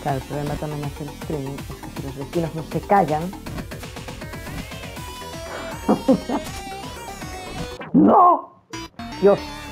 Claro, el problema también es el streaming, es que si los vecinos no se callan... ¡No! Dios.